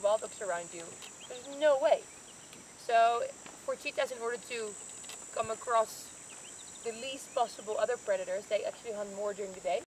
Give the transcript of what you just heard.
wild dogs around you, there's no way. So for cheetahs, in order to come across the least possible other predators, they actually hunt more during the day.